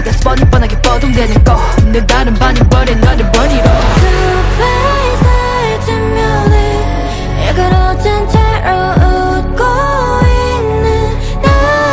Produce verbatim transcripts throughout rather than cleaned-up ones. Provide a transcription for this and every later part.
내가 뻔히 뻔하게 뻐동대는 거 내 다른 반이 버린 너를 버리러 그 face 뒷면에 일그러진 채로 웃고 있는 날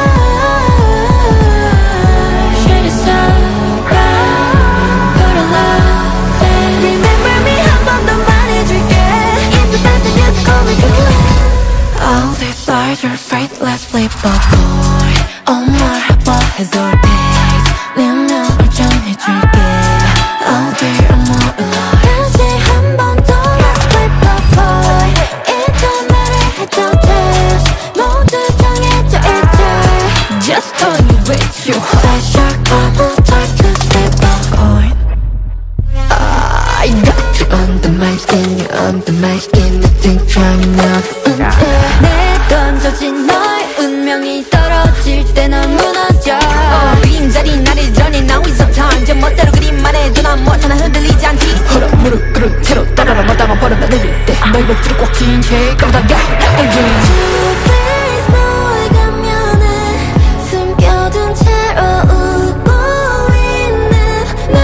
Shit is so bad Put a love in Remember me 한 번 더 말해줄게 If you got the news call me good All these lies are fake let's flip a coin 엄마 아빠 해서 days 내 운명을 정해줄게 I'll be a more alive 다시 한 번 더 let's flip a coin It don't matter 해도 test 모두 정해져 있지 Just calling you with you That's your couple time to flip a coin I got you Under my skin, you're under my skin Nothing trying now 내 던져진 너의 운명이 떨어질 때 넌 무너져 어, 빈자리 나를 전해 Now is the time 제 멋대로 그림만 해도 난 못하나 흔들리지 않지 허락 무릎 꿇은 채로 따라라 마땅한 버릇 나들릴 때 너의 목줄이 꽉 낀 채 깜깜해 Please 너의 가면에 숨겨둔 채로 웃고 있는 날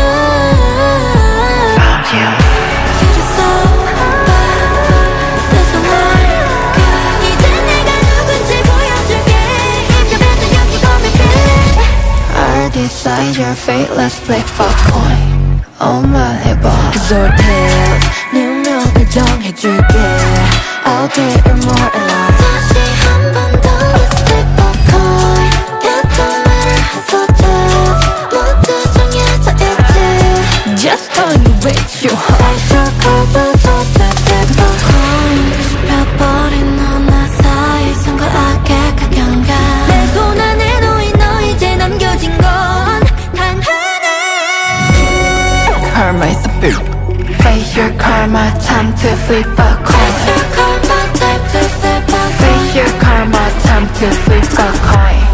Found you You're just so bad There's no lie 이제 내가 누군지 보여줄게 If you're bad then you can call me back I decide your fate Let's flip a coin 엄마해봐 It's all tails 내 운명을 정해줄게 I'll be immortal 다시 한 번 더 Let's flip a coin It don't matter how tough 모두 정해져 있지 Just calling you with you 다시 걸부터 Let's flip a coin 뒤집혀버린 너나 사이 손가락에 강경감 내 손 안에 놓인 너 이제 남겨진 건 단 하나 Karma is a bitch Face your karma, time to flip a coin Face your karma, time to flip a coin Face your karma, time to flip a coin